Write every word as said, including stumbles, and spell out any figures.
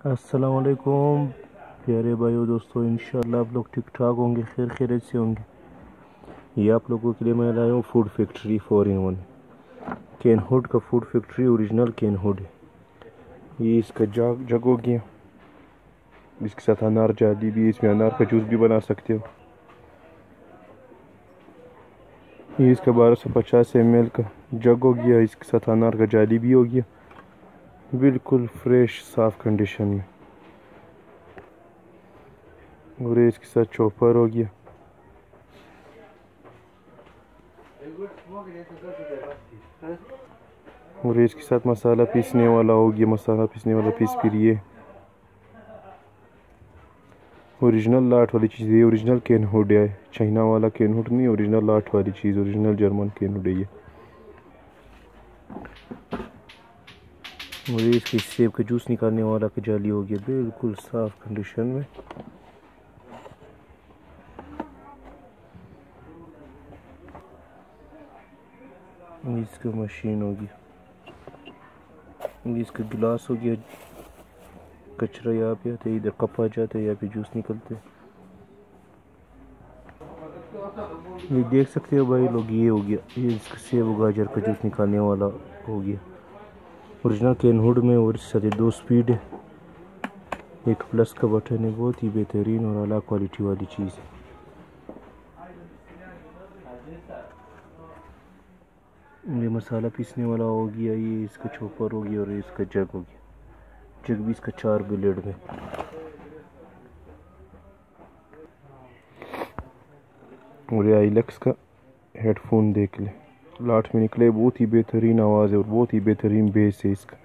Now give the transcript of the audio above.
अस्सलाम वालेकुम प्यारे भाइयों दोस्तों, इंशाल्लाह आप लोग ठीक ठाक होंगे, खैर खैरियत से होंगे। ये आप लोगों के लिए मैं लाया हूँ food factory four in one Kenwood का food factory original Kenwood है। ये इसका जग जग हो गया, इसके साथ अनार जाली भी, इसमें अनार का जूस भी बना सकते हो। ये इसका बारह सौ पचास एम एल का जग हो गया, इसके साथ अनार का जाली भी हो गया, बिल्कुल फ्रेश साफ कंडीशन में। और ये इसके साथ चॉपर हो गया। और इसके साथ मसाला पीसने वाला हो गया, मसाला पीसने वाला पीस फिर ये ओरिजिनल लाट वाली चीज़ है। ओरिजिनल कैन हुड है, चाइना वाला कैन हुड नहीं, ओरिजिनल लाट वाली चीज़, ओरिजिनल जर्मन कैन हुड है ये। और ये इसके सेब का जूस निकालने वाला का जाली हो गया, बिल्कुल साफ कंडीशन में। इसका मशीन होगी, इसका गिलास हो गया, कचरा यहाँ पे आता है, इधर कप आ जाता है, यहाँ पे जूस निकलते हैं। ये देख सकते हो भाई लोग, ये हो गया, ये इसका सेब गाजर का जूस निकालने वाला हो गया ओरिजिनल कैन हुड में। और इसके साथ दो स्पीड है, एक प्लस का बटन है, बहुत ही बेहतरीन और अला क्वालिटी वाली चीज़ है। ये मसाला पीसने वाला हो गया, ये इसका चॉपर हो गया, और इसका जग हो गया, जग भी इसका चार ब्लेड में। और ये आइलेक्स का हेडफोन देख ले, लाट में निकले, बहुत ही बेहतरीन आवाज़ है और बहुत ही बेहतरीन बेस है इसका।